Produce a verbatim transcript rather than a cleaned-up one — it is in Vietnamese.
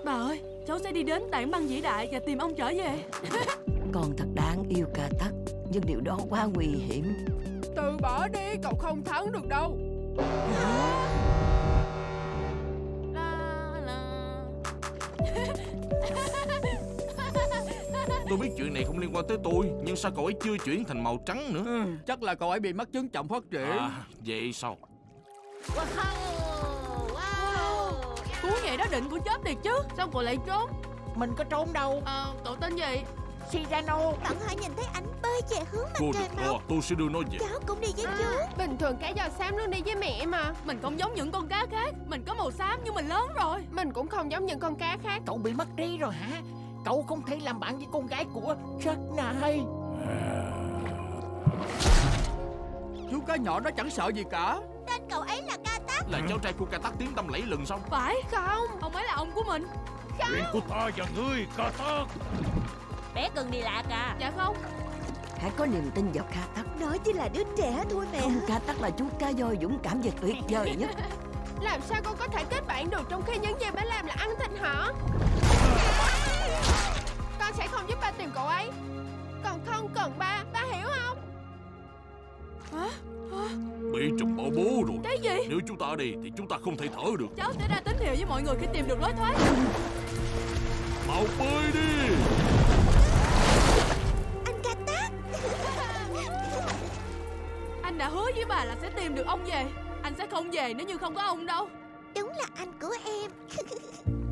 Bà ơi, cháu sẽ đi đến tảng băng vĩ đại và tìm ông trở về. Con thật đáng yêu Ca Tắc, nhưng điều đó quá nguy hiểm. Từ bỏ đi, cậu không thắng được đâu. Tôi biết chuyện này không liên quan tới tôi, nhưng sao cậu ấy chưa chuyển thành màu trắng nữa? Ừ, chắc là cậu ấy bị mắc chứng chậm phát triển. À, vậy sao? Cú nhảy đó định của chớp thiệt chứ. Sao cậu lại trốn? Mình có trốn đâu. Ờ, cậu tên gì? Cyrano. Bạn hãy nhìn thấy ảnh bơi về hướng mặt Cô trời đừng mọc. lo, tôi sẽ đưa nó về. Cháu cũng đi với chú. Bình thường cá giò xám luôn đi với mẹ mà. Mình không giống những con cá khác. Mình có màu xám nhưng mình lớn rồi. Mình cũng không giống những con cá khác. Cậu bị mất trí rồi hả? Cậu không thể làm bạn với con gái của Jack này. Chú cá nhỏ đó chẳng sợ gì cả. Tên cậu ấy là Ca Tắc. Là cháu trai của Ca Tắc tiếng tăm lẫy lừng xong. Phải không? Ông ấy là ông của mình. Chuyện của ta và ngươi, Ca Tắc. Bé cưng đi lạc à? Dạ không. Hãy có niềm tin vào Ca Tắc. Nó chỉ là đứa trẻ thôi mẹ. Không, Ca Tắc là chú cá voi dũng cảm và tuyệt vời nhất. Làm sao con có thể kết bạn được trong khi những gì bé làm là ăn thịt hả? Con sẽ không giúp ba tìm cậu ấy. Còn không cần ba, ba hiểu không? Hả? Hả? Bị trùm bỏ bố rồi. Cái gì? Nếu chúng ta ở đây thì chúng ta không thể thở được. Cháu sẽ ra tín hiệu với mọi người khi tìm được lối thoát. Mau bơi đi. Anh Ca Tắc. Anh đã hứa với bà là sẽ tìm được ông về. Anh sẽ không về nếu như không có ông đâu. Đúng là anh của em.